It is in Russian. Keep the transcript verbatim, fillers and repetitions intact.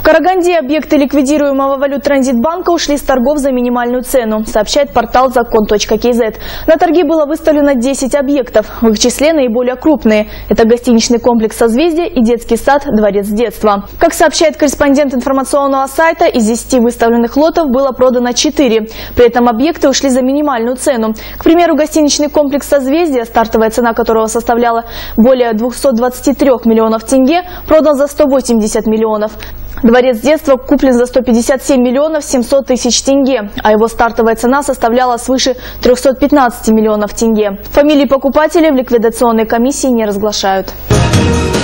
В Караганде объекты ликвидируемого валют-транзитбанка ушли с торгов за минимальную цену, сообщает портал закон точка кз. На торги было выставлено десять объектов, в их числе наиболее крупные. Это гостиничный комплекс «Созвездие» и детский сад «Дворец детства». Как сообщает корреспондент информационного сайта, из десяти выставленных лотов было продано четыре. При этом объекты ушли за минимальную цену. К примеру, гостиничный комплекс «Созвездие», стартовая цена которого составляла более двухсот двадцати трёх миллионов тенге, продан за сто восемьдесят миллионов. Дворец детства куплен за сто пятьдесят семь миллионов семьсот тысяч тенге, а его стартовая цена составляла свыше трёхсот пятнадцати миллионов тенге. Фамилии покупателей в ликвидационной комиссии не разглашают.